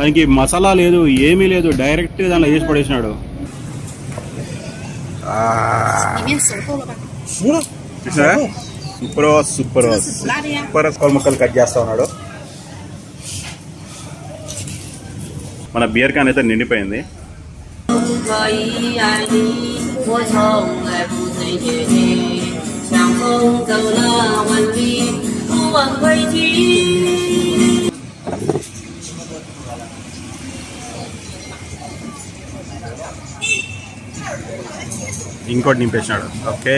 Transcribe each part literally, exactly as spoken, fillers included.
దానికి మసాలా లేదు, ఏమీ లేదు, డైరెక్ట్ దానిలో వేసి పడేసినాడు. సూపర్ సూపర్ సూపర్ కోల్ ముక్కలు కట్ చేస్తా ఉన్నాడు. మన బియర్ క్యాన్ అయితే నిండిపోయింది. ఇంకోటి నింపేసినాడు. ఓకే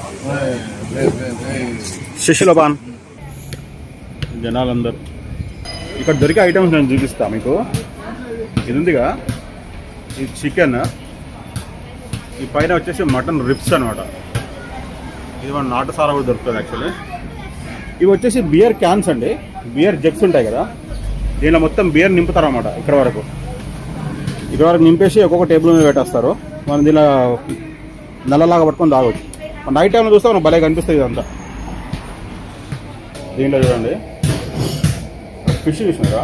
శశిలోపాన్ జనాలందరూ ఇక్కడ దొరికే ఐటమ్స్ నేను చూపిస్తా మీకు. ఇది ఉందిగా, ఇది చికెన్, ఈ పైన వచ్చేసి మటన్ రిప్స్ అనమాట. ఇది మన నాటు సారా కూడా దొరుకుతుంది యాక్చువల్లీ. ఇవి వచ్చేసి బియర్ క్యాన్స్ అండి, బియర్ జగ్స్ ఉంటాయి కదా, దీనిలో మొత్తం బియర్ నింపుతారన్నమాట. ఇక్కడ వరకు ఇక్కడ వరకు నింపేసి ఒక్కొక్క టేబుల్ మీద పెట్టేస్తారు. మనం దీనిలో నల్లలాగా పట్టుకొని తాగొచ్చు. నైట్ టైంలో చూస్తే మనకు భలే కనిపిస్తుంది ఇదంతా. దీంట్లో చూడండి ఫిష్ చూసినారా,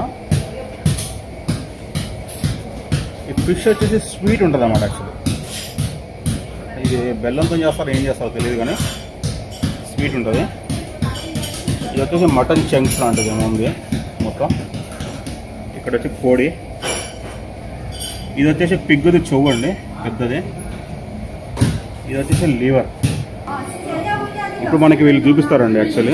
ఈ ఫిష్ వచ్చేసి స్వీట్ ఉంటుంది అన్నమాట యాక్చువల్లీ. ఇది బెల్లంతో చేస్తారు ఏం చేస్తారో తెలియదు కానీ స్వీట్ ఉంటుంది. ఇది వచ్చేసి మటన్ చంక్స్ లాంటిది ఏమో ఉంది మొత్తం. ఇక్కడ వచ్చి కోడి, ఇది వచ్చేసి పిగ్గుది చెవు అండి పెద్దది. ఇది వచ్చేసి లివర్. ఇప్పుడు మనకి వీళ్ళు చూపిస్తారండి యాక్చువల్లీ.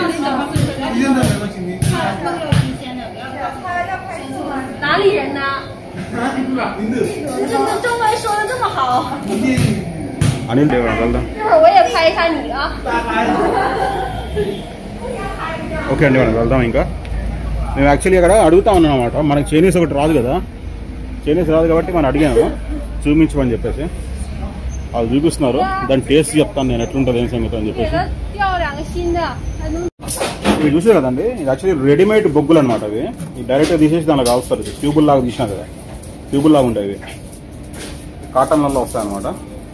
అనిల్ దేవా వెళ్దాం. ఓకే అండి మనం వెళ్దాం. ఇంకా మేము యాక్చువల్లీ అక్కడ అడుగుతా ఉన్నాం అనమాట. మనకి చైనీస్ ఒకటి రాదు కదా, చైనీస్ రాదు కాబట్టి మనం అడిగాను చూపించమని చెప్పేసి. అది చూపిస్తున్నారు, దాని టేస్ట్ చెప్తాను నేను ఎట్లుంటుంది ఏం సంగతి అని చెప్పేసి. ఇవి చూసారు కదండి, ఇది యాక్చువల్లీ రెడీమేడ్ బొగ్గులు అనమాట. అవి డైరెక్ట్గా తీసేసి దానిలో కాలుస్తారు. ట్యూబుల్ లాగా తీసినా కదా, ట్యూబుల్ లాగా ఉంటాయి ఇవి, కాటన్లలో వస్తాయి అనమాట.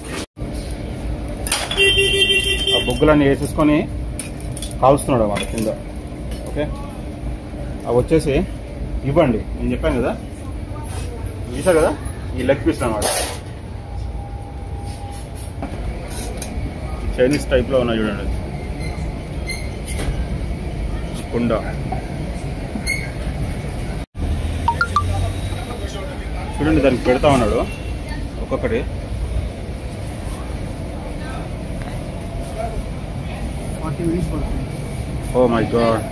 ఆ బొగ్గులన్నీ వేసేసుకొని కాలుస్తున్నాడు అన్నమాట కింద. ఓకే, అవి వచ్చేసి ఇవ్వండి నేను చెప్పాను కదా, చూసారు కదా, ఈ లెగ్ పీస్ అనమాట. చైనీస్ టైప్లో ఉన్నాయి చూడండి. కుండ చూడండి, దానికి పెడతా ఉన్నాడు ఒక్కొక్కటి. ఓ మై గాడ్,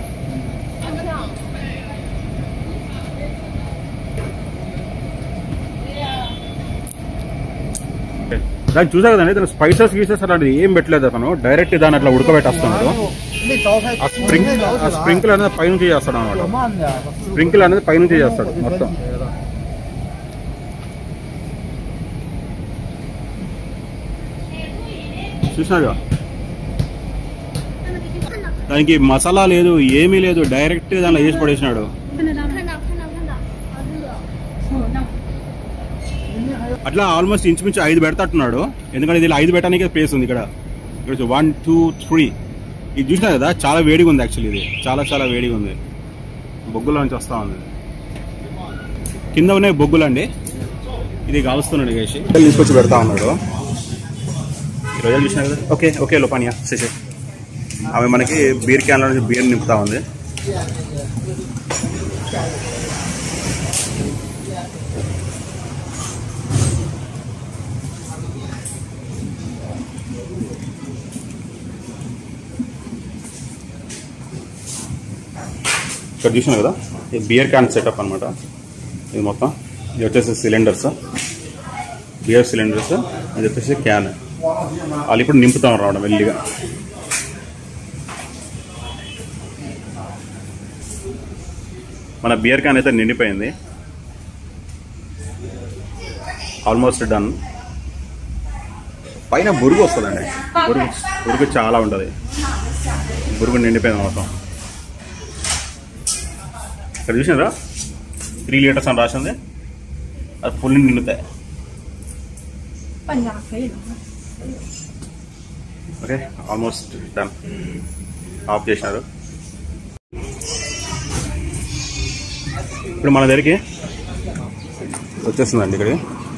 దాన్ని చూసా కదండి, దాని స్పైసెస్ గీసెస్ అలాంటిది ఏం పెట్టలేదు అతను. డైరెక్ట్ దాన్ని అట్లా ఉడకబెట్టేస్తున్నాడు. ఆ స్ప్రింక్ ఆ స్ప్రింకిల్ అనేది పైనుంచి చేస్తాడు అనమాట. స్ప్రింకిల్ అనేది పైనుంచి చేస్తాడు మొత్తం. చూసినాగా, దానికి మసాలా లేదు, ఏమీ లేదు, డైరెక్ట్ దానిలో వేసి పడేసినాడు. అట్లా ఆల్మోస్ట్ ఇంచుమించు ఐదు పెడతాట్టున్నాడు. ఎందుకంటే ఇది ఐదు పెట్టడానికి ప్లేస్ ఉంది ఇక్కడ. ఇక్కడ వన్ టూ త్రీ ఇది చూసినా కదా, చాలా వేడిగా ఉంది యాక్చువల్లీ. ఇది చాలా చాలా వేడిగా ఉంది, బొగ్గుల నుంచి వస్తా ఉంది. కింద ఉన్నాయి బొగ్గులు అండి. ఇది కాలుస్తున్నాడు వేసి తీసుకొచ్చి పెడతా ఉన్నాడు. ఈ రోజులు చూసినా కదా. ఓకే ఓకే లోపానియా శశి, ఆమె మనకి బీర్ క్యాన్ల నుంచి బీర్ నింపుతా ఉంది. ఇక్కడ చూసినా కదా, ఈ బియర్ క్యాన్ సెటప్ అనమాట ఇది మొత్తం. ఇది వచ్చేసి సిలిండర్స్, బియర్ సిలిండర్స్. ఇది వచ్చేసి క్యాన్. వాళ్ళు ఇప్పుడు నింపుతాం రావడం మెల్లిగా. మన బియర్ క్యాన్ అయితే నిండిపోయింది, ఆల్మోస్ట్ డన్. పైన బురుగు వస్తుందండి, బురుగు బురుగు చాలా ఉంటుంది. బురుగు నిండిపోయింది మొత్తం. ఇక్కడ చూసినారా, త్రీ లీటర్స్ అని రాసింది, అది ఫుల్ నిండుతాయి. Okay almost done. ఆఫ్ చేసినారు. ఇప్పుడు మన దగ్గరికి వచ్చేస్తుందండి ఇక్కడ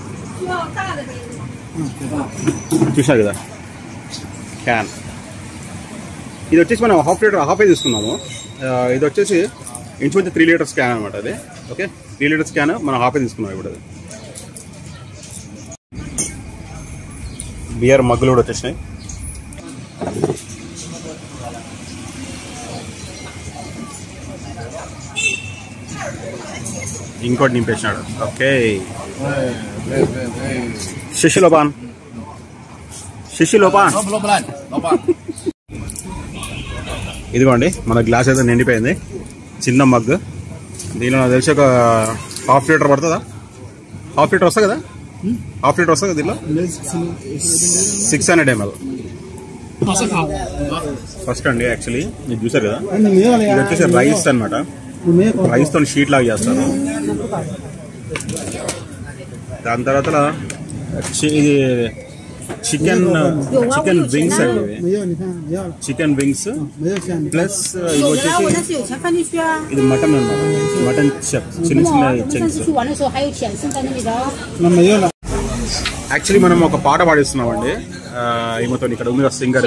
చూసారు కదా క్యాన్. ఇది వచ్చేసి మనం హాఫ్ లీటర్ హాఫ్ తీసుకున్నాము. ఇది వచ్చేసి ఇంచుమించు త్రీ లీటర్స్ క్యాన్ అనమాట అది. ఓకే, త్రీ లీటర్స్ క్యాన్ మనం హాఫ్ తీసుకున్నాం. ఇప్పుడు అది బియర్ మగ్గులు కూడా వచ్చేసినాయి. ఇంకోటి నింపేసినాడు. ఓకే, శిశులోపాన్ శిశులోపాన్ ఇదిగోండి మన గ్లాస్ అయితే నిండిపోయింది. చిన్న మగ్గు. దీనిలో నాకు తెలిసి ఒక హాఫ్ లీటర్ పడుతుందా? హాఫ్ లీటర్ వస్తా కదా? హాఫ్ లీటర్ వస్తా కదా దీనిలో? సిక్స్ హండ్రెడ్ ఎంఎల్ ఫస్ట్ అండి. యాక్చువల్లీ మీరు చూసారు కదా, ఇది వచ్చేసి రైస్ అనమాట. రైస్ తో షీట్ లాగా చేస్తారు. దాని తర్వాత ఇది చికెన్ చికెన్ వింగ్స్ అండి. చికెన్ వింగ్స్ ప్లస్ ఇది వచ్చేసి ఇది మటన్ అనమాట. మటన్ చిన్న చిన్న చెక్స్. యాక్చువల్లీ మనం ఒక పాట పాడిస్తున్నామండి ఈమెతో. ఇక్కడ ఉంది కదా సింగర్.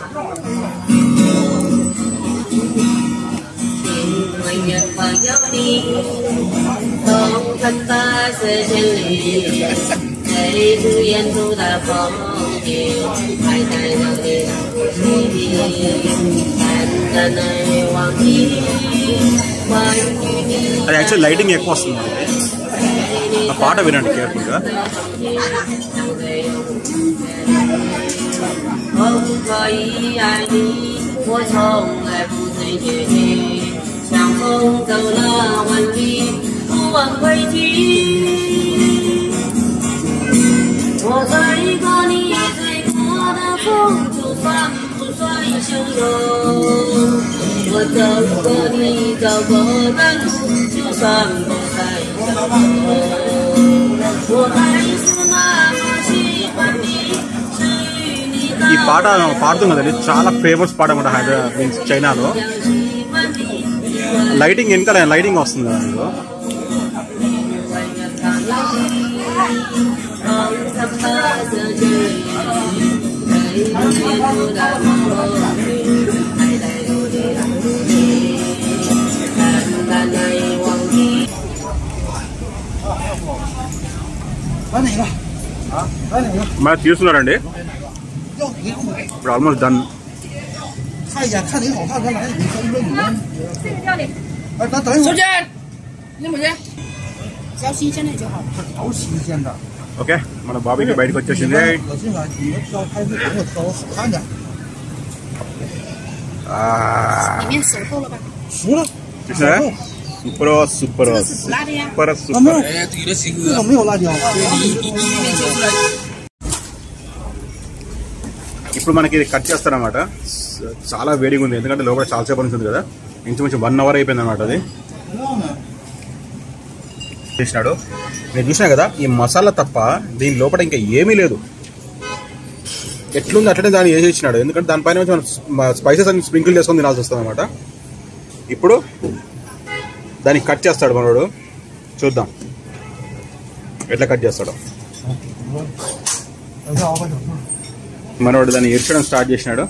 అది యాక్చువల్లీ లైటింగ్ ఎక్కువ వస్తుంది మనకి. ఆ పాట వినండి కేర్ఫుల్గా. ఈ పాట పాడుతుంది కదండి, చాలా ఫేమస్ పాట అనమాట హైదరాబాద్ మీన్స్ చైనాలో. లైటింగ్ వెనకాల లైటింగ్ వస్తుంది కదా అందులో. మరి తీసుకున్నారండి. ఇప్పుడు ఆల్మోస్ట్ డన్. ఓకే, మన బాబీకి బయటకు వచ్చేసింది. చూసారా, సూపర్ సూపర్ సూపర్ సూపర్. ఇప్పుడు మనకి ఇది కట్ చేస్తారనమాట. చాలా వేడిగా ఉంది, ఎందుకంటే లోపల చాలాసేపు ఉంటుంది కదా. ఇంచుమించు వన్ అవర్ అయిపోయింది అనమాట అది చేసినాడు. నేను చూసినా కదా, ఈ మసాలా తప్ప దీని లోపల ఇంకా ఏమీ లేదు. ఎట్లుంది అట్లనే దాన్ని వేసేసినాడు. ఎందుకంటే దానిపైన మనం స్పైసెస్ అన్ని స్ప్రింకిల్ చేసుకొని తినాల్సి వస్తుంది అనమాట. ఇప్పుడు దాన్ని కట్ చేస్తాడు మనోడు. చూద్దాం ఎట్లా కట్ చేస్తాడు. మనోడు దాన్ని ఇర్చడం స్టార్ట్ చేసినాడు.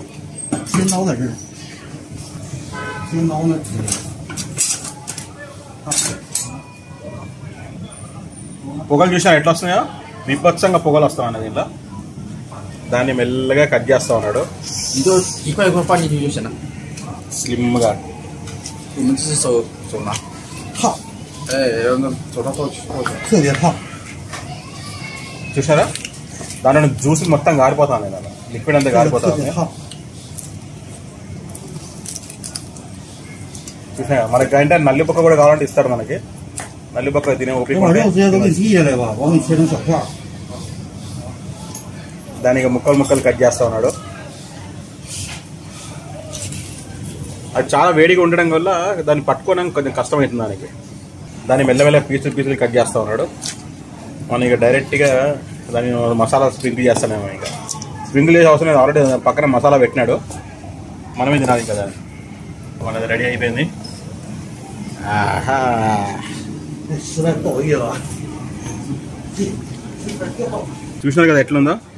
పొగలు చూసినా ఎట్లా వస్తున్నాయో, విపత్సంగా పొగలు వస్తా ఉన్నది దీంట్లో. దాన్ని మెల్లగా కట్ చేస్తా ఉన్నాడు స్లిమ్ గా. చూసారా, దాంట్లో జ్యూస్ మొత్తం గారిపోతాను, దాంట్లో లిక్విడ్ అంతా గారిపోతాను. చూసా మనకి అంటే నల్లిపక్క కూడా కావాలంటే ఇస్తాడు మనకి. నల్లిపక్క తినే ఓపిక. దానికి ముక్కలు ముక్కలు కట్ చేస్తా ఉన్నాడు. అది చాలా వేడిగా ఉండడం వల్ల దాన్ని పట్టుకోవడానికి కొంచెం కష్టమవుతుంది దానికి. దాన్ని మెల్లమెల్ల పీసులు పీసులు కట్ చేస్తా ఉన్నాడు. మనం ఇక డైరెక్ట్గా దాన్ని మసాలా స్ప్రింకిల్ చేస్తానేమో. ఇంకా స్ప్రింకిల్ చేసే అవసరం లేదు, ఆల్రెడీ పక్కన మసాలా పెట్టినాడు. మనమే తినాలి కదా. మనది రెడీ అయిపోయింది. ఆహా, చూసినారు కదా ఎట్లుందో.